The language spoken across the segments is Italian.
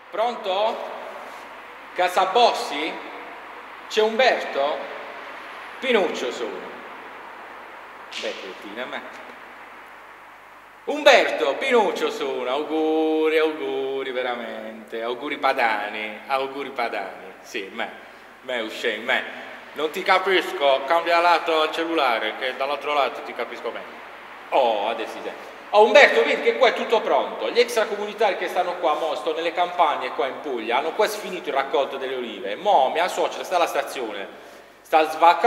Pronto? Casa Bossi? C'è Umberto? Pinuccio sono. Beh, cretina, me. Umberto, Pinuccio sono. Auguri, auguri, veramente. Auguri padani, auguri padani. Sì, me uscì, me. Non ti capisco, cambia lato al cellulare, che dall'altro lato ti capisco meglio. Oh, adesso sì. Oh, Umberto, vedi che qua è tutto pronto. Gli extracomunitari che stanno qua, mo, sto nelle campagne qua in Puglia, hanno quasi finito il raccolto delle olive. Mo, mia suocera sta alla stazione, sta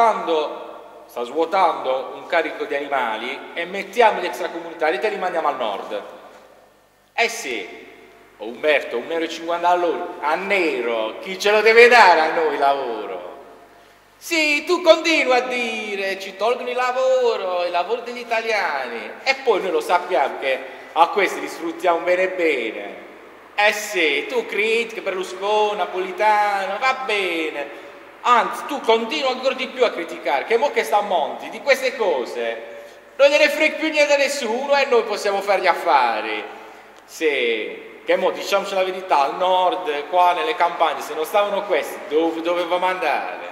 svuotando un carico di animali e mettiamo gli extracomunitari e te li mandiamo al nord. Eh sì. Oh, Umberto, 1,50 euro all'ora, a nero, chi ce lo deve dare a noi lavoro? Sì, tu continui a dire, ci tolgono il lavoro degli italiani, e poi noi lo sappiamo che a questi li sfruttiamo bene bene. Eh sì, tu critichi Berlusconi, Napolitano, va bene, anzi tu continui ancora di più a criticare, che mo che sta a Monti, di queste cose non gliene frega più niente a nessuno e noi possiamo fare gli affari. Sì, che mo diciamoci la verità, al nord, qua nelle campagne, se non stavano questi, dove dovevamo andare?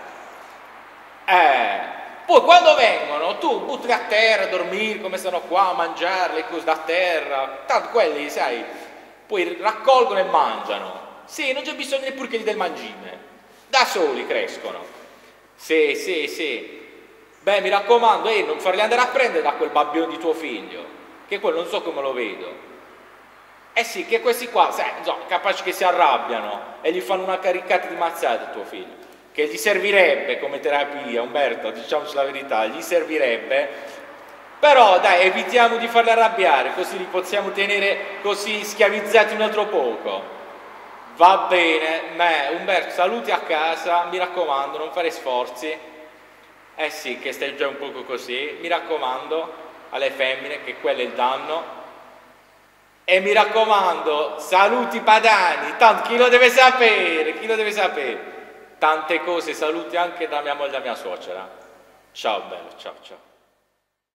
Poi quando vengono tu butti a terra a dormire come stanno qua a mangiare le cose da terra, tanto quelli sai poi raccolgono e mangiano, sì, non c'è bisogno neppure che gli del mangime, da soli crescono. Sì, beh, mi raccomando, non farli andare a prendere da quel babbione di tuo figlio, che quello non so come lo vedo. Eh sì, che questi qua, sai, insomma, capaci che si arrabbiano e gli fanno una caricata di mazzate a tuo figlio, che gli servirebbe come terapia, Umberto, diciamoci la verità, gli servirebbe, però dai, evitiamo di farli arrabbiare, così li possiamo tenere così schiavizzati un altro poco. Va bene, Umberto, saluti a casa, mi raccomando, non fare sforzi. Eh sì, che stai già un poco così, mi raccomando, alle femmine, che quello è il danno. E mi raccomando, saluti padani, tanto chi lo deve sapere, chi lo deve sapere. Tante cose, saluti anche da mia moglie e da mia suocera. Ciao bello, ciao ciao.